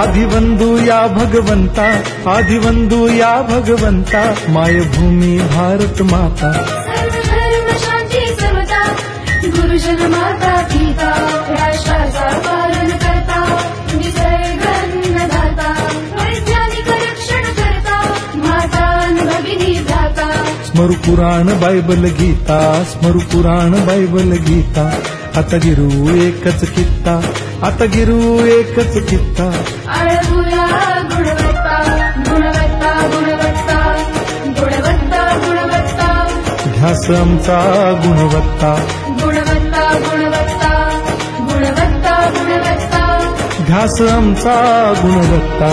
आदिवंदू या भगवंता, आदिवंदू या भगवंता, मायभूमी भारत माता। सर्व धर्म शांती समता, गुरुजन माता पिता, राष्ट्राचा पालन करता, निसर्ग अन्नदाता, वैज्ञानिक रक्षण करता, माता भगिनी दाता। स्मरु पुराण बायबल गीता, स्मरु पुराण बायबल गीता, आता गिरू एकच कित्ता, आता गिरू एकच कित्ता। आळवूया गुणवत्ता, गुणवत्ता, गुणवत्ता, गुणवत्ता, गुणवत्ता, ध्यास आमचा गुणवत्ता, गुणवत्ता, गुणवत्ता, गुणवत्ता, गुणवत्ता। ध्यास आमचा गुणवत्ता।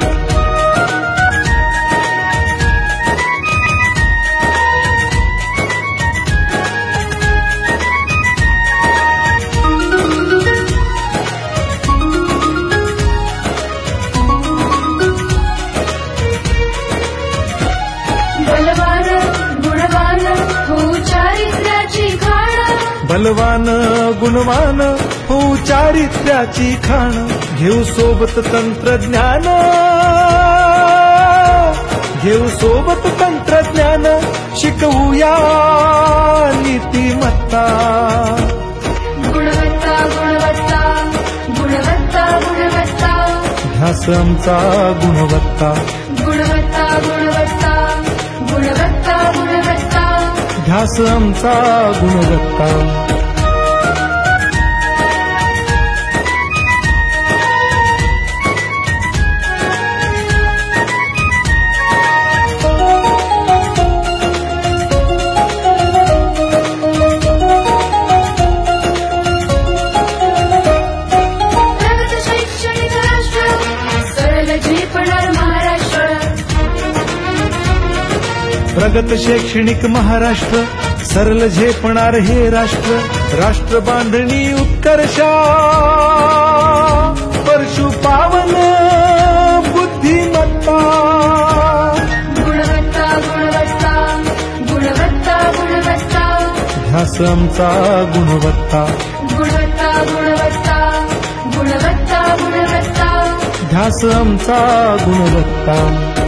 बलवान गुणवान हो चारित्र्याची खाण, बलवान गुणवान हो चारित्र्याची खाण, घेऊ सोबत तंत्रज्ञान, घेऊ सोबत तंत्रज्ञान, शिकवूया नीतिमत्ता। गुणवत्ता, गुणवत्ता, गुणवत्ता, गुणवत्ता, ध्यास आमचा गुणवत्ता, गुणवत्ता, गुणवत्ता, गुणवत्ता, गुणवत्ता। ध्यास आमचा गुणवत्ता। प्रगत शैक्षणिक राष्ट्र, सरळ झेपणार महाराष्ट्र। प्रगत शैक्षणिक महाराष्ट्र, सरल झेपणार हे राष्ट्र, राष्ट्र बांधणी उत्कर्षा, परशु पावन बुद्धिमत्ता। गुणवत्ता, गुणवत्ता, गुणवत्ता, गुणवत्ता, ध्यास आमचा गुणवत्ता, गुणवत्ता, गुणवत्ता, गुणवत्ता, गुणवत्ता। ध्यास आमचा गुणवत्ता।